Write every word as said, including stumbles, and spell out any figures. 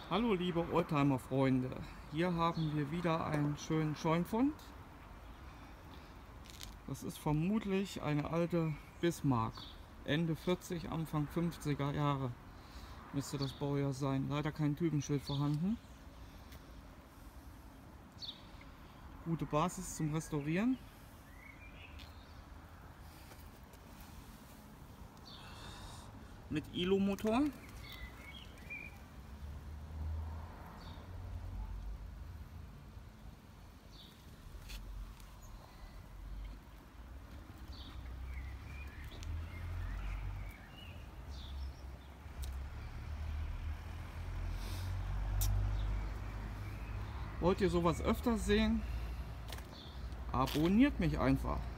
Hallo liebe Oldtimer-Freunde, hier haben wir wieder einen schönen Scheunfund. Das ist vermutlich eine alte Bismarck, Ende vierzig, Anfang fünfziger Jahre müsste das Baujahr sein. Leider kein Typenschild vorhanden. Gute Basis zum Restaurieren. Mit I L O-Motor. Wollt ihr sowas öfters sehen? Abonniert mich einfach.